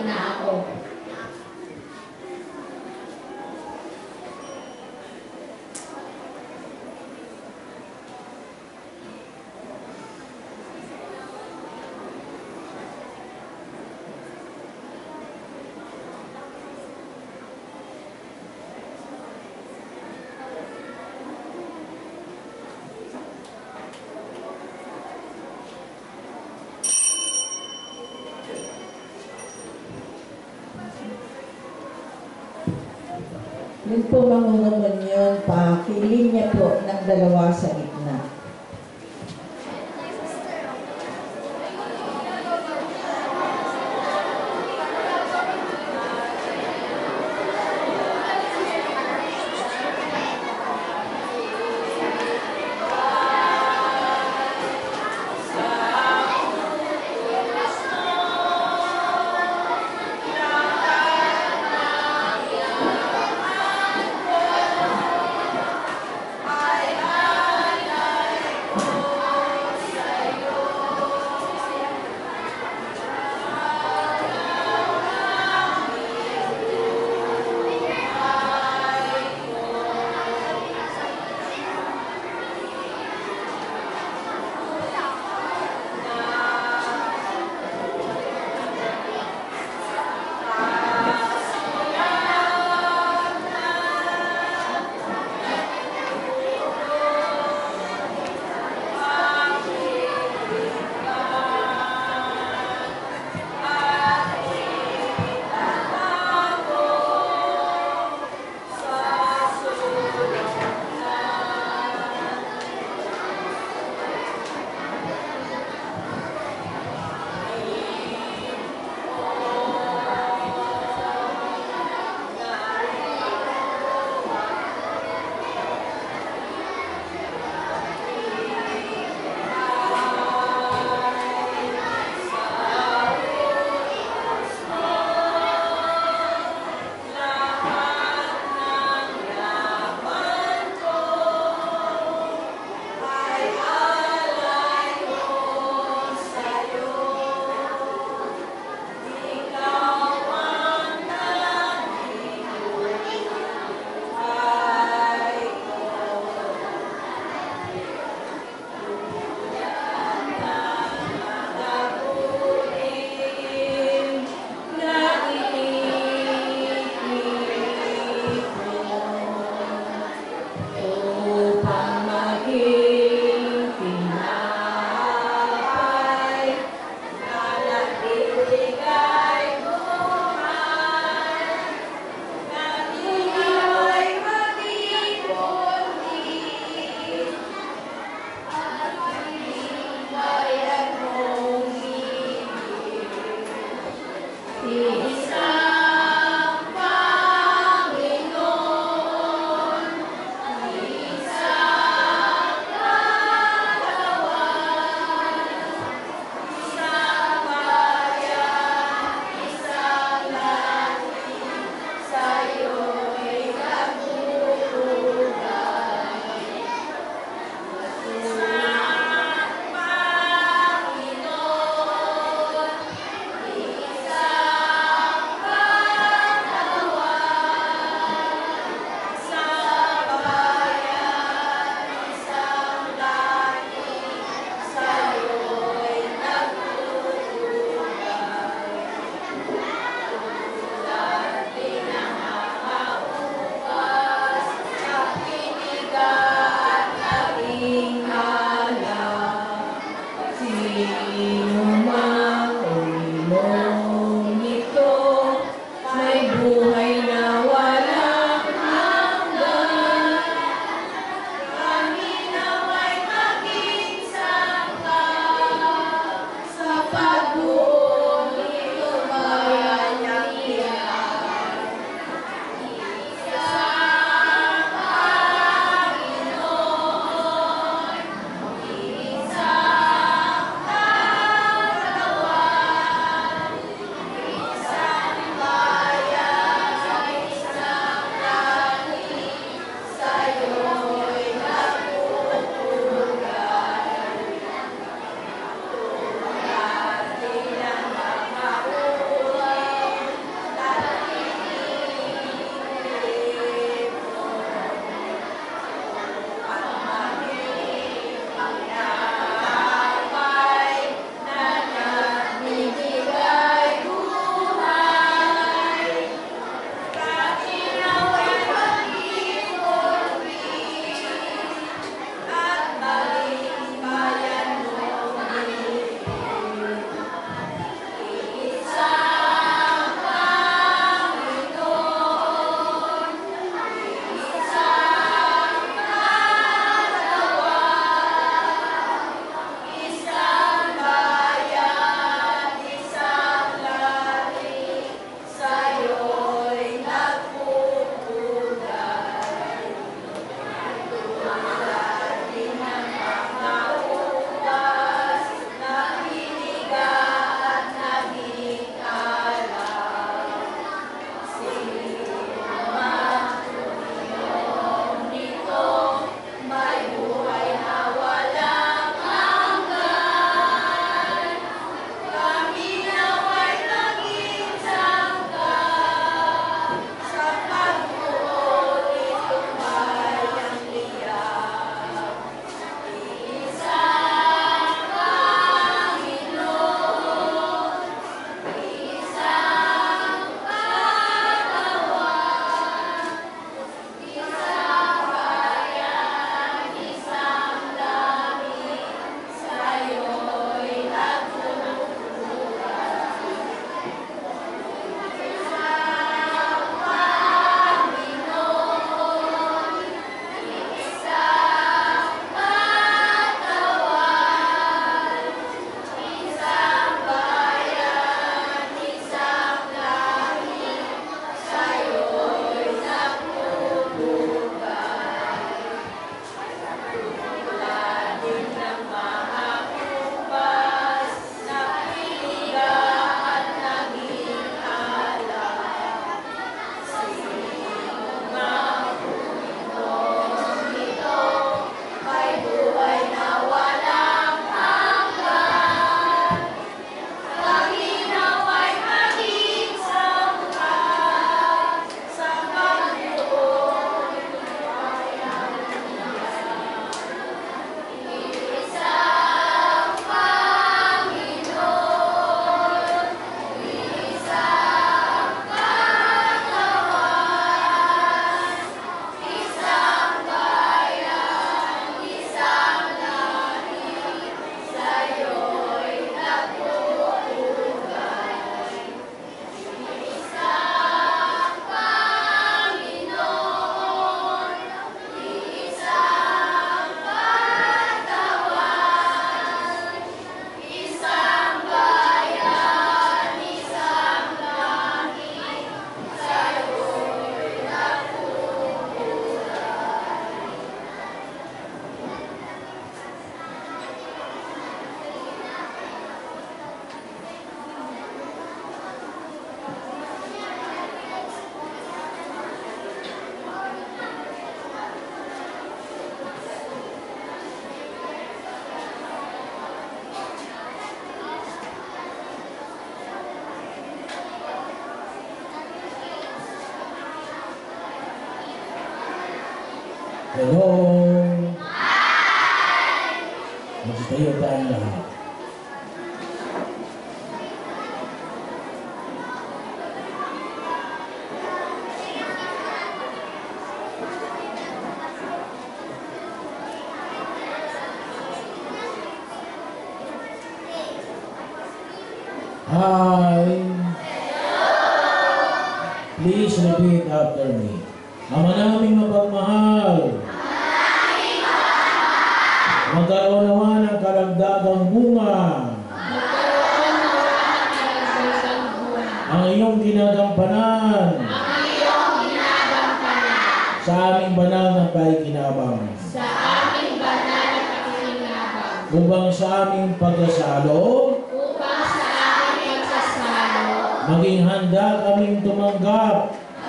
na ako. Yun po mangungunan yun, pakiling niya po ng dalawa sa gitna. Hello? Magsitayo tayong lahat. Hi! Please repeat after me. Ama naming mapagmahal, magkaroon naman ng karagdagang bunga ang iyong ginagampanan sa aming banal na pakikinabang upang sa aming pagsasalo maging handa kaming tumanggap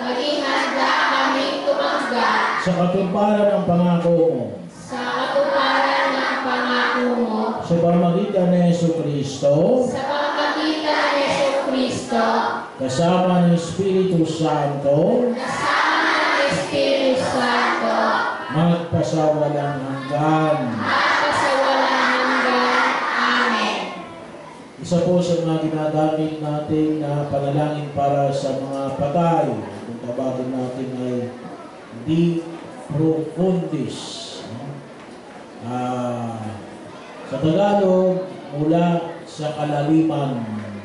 sa katuparan ng pangako mo sa pamamagitan ni Jesucristo kasama ng Espiritu Santo magpasawalang hanggan. Isa po sa mga ginagamit natin na panalangin para sa mga patay. Kung tawagin natin ay di profundis. Sa Tagalog, mula sa kalaliman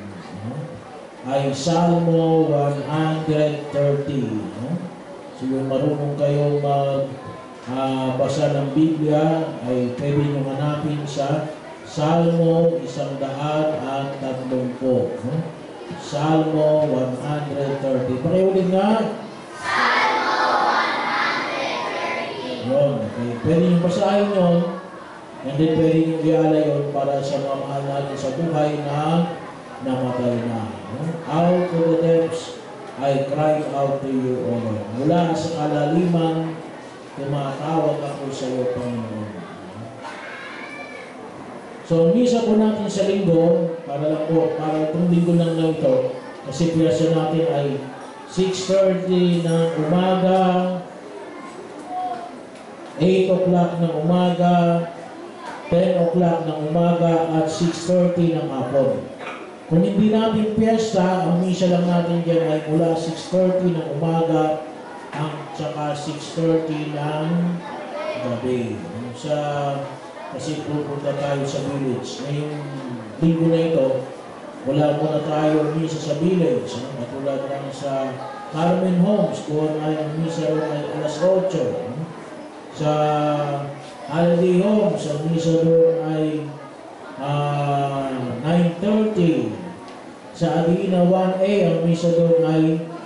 ay Salmo 130. So yung marunong kayong basa ng Biblia ay pwede nyo hanapin sa Salmo 130. Salmo 130. Pakiulit nga. Salmo 130. Yun. Okay. Pwede nyo basahin yun. And then pwede nyo iala yun para sa mga mahal natin sa buhay na namatay na. Out to the depths, I cry out to you, O Lord. Mula sa kalaliman, tumatawag ako sa iyo, Panginoon. So, misa po natin sa linggo, para itong linggo lang na ito, kasi piyasa natin ay 6:30 ng umaga, 8 o'clock ng umaga, 10 o'clock ng umaga, at 6:30 ng hapon. Kung hindi natin piyesta, ang misa lang natin dyan ay mula 6:30 ng umaga at saka 6:30 ng gabi. Kasi pupunta tayo sa village. Ngayong linggo na ito, wala muna tayo misa sa village. Katulad lang sa Carmen Homes, kung ay ang misa rin ay alas 8. Sa Holiday Homes, ang misa doon ay 9:30. Sa Adina 1A, ang misa doon ay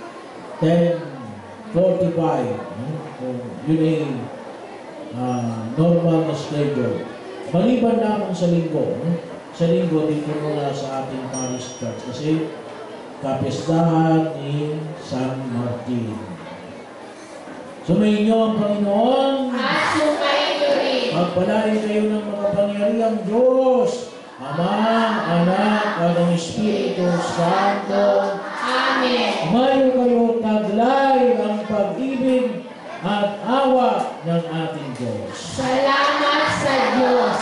10:45. Yun ay normal na schedule. Maliban naman sa linggo. Sa linggo, dito muna sa ating parish church. Kasi kapistahan ni San Martin. Sumayin niyo ang Panginoon. At sumayin niyo rin. Magpalain kayo ng mga pangyarihang Diyos, Ama, Anak, at ang Espiritu Santo. Amen. Mayo kayo taglay ang pag-ibig at awa ng ating Diyos. Salamat sa Diyos.